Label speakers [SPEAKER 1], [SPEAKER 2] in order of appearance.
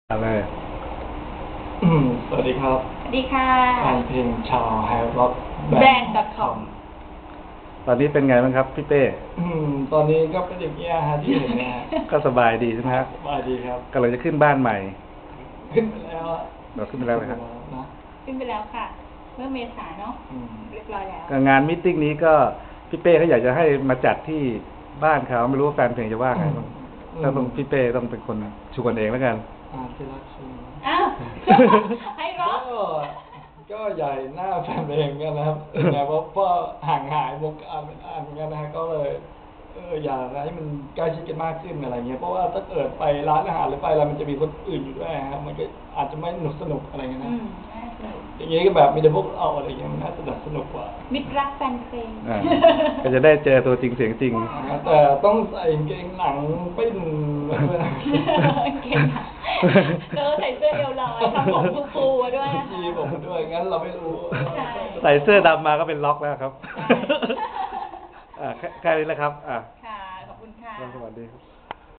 [SPEAKER 1] อะไร
[SPEAKER 2] สวัสดีครับ
[SPEAKER 3] สวัสดีค่ะ
[SPEAKER 2] แฟนเพลงชาวไฮร็อก
[SPEAKER 3] แบรนด์ .com
[SPEAKER 1] ตอนนี้เป็นไงบ้างครับพี่เป้
[SPEAKER 2] ตอนนี้ก็เป็นอย่างนี้ฮะที่เห็นนะฮะ
[SPEAKER 1] ก็สบายดีใช่ไหมครับ
[SPEAKER 2] สบายดีครับ
[SPEAKER 1] กำลังจะขึ้นบ้านใหม่
[SPEAKER 2] ขึ้นไปแล้วอะ
[SPEAKER 1] เราขึ้นไปแล้วเลยครับ
[SPEAKER 2] นะ
[SPEAKER 3] ขึ้นไปแล้วค่ะ เมื่อเมษาเนาะเรียบร้อยแล้ว
[SPEAKER 1] งานมิทติ้งนี้ก็พี่เป้เขาอยากจะให้มาจัดที่บ้านเขาไม่รู้ว่าแฟนเพลงจะว่าไงบ้างถ้าต้องพี่เป้ต้องเป็นคนชวนเองแล้วกัน
[SPEAKER 2] ที่รักชวน
[SPEAKER 3] อ้าวให้ร้อง
[SPEAKER 2] ก็ใหญ่หน้าแฟนเพลงกันนะครับแต่เพราะห่างหายวงการเป็นอันเหมือนกันนะฮะก็เลยอยากให้มันใกล้ชิดกันมากขึ้นอะไรเงี้ยเพราะว่าถ้าเกิดไปร้านอาหารหรือไปอะไรมันจะมีคนอื่นอยู่ด้วยครับมันก็อาจจะไม่สนุกอะไรเงี้ยนะอย่างงี้ก็แบบมีแต่พวกเราอะไรเงี้ยมันน่าจะสนุกกว่า
[SPEAKER 3] มิตรรักแฟนเพลง
[SPEAKER 1] ก็จะได้เจอตัวจริงเสียงจริง
[SPEAKER 2] แต่ต้องใส่เกงหนังปิ้น
[SPEAKER 3] เกงหนังใส่เสื้อเอวลอยทำผมฟูๆด้วย
[SPEAKER 2] ยีผมด้วยงั้นเราไม่รู้
[SPEAKER 1] ใส่เสื้อดำมาก็เป็นล็อกแล้วครับแค่นี้แหละครับ
[SPEAKER 3] ค่ะขอบคุณค่ะ
[SPEAKER 1] สวัสดีครับ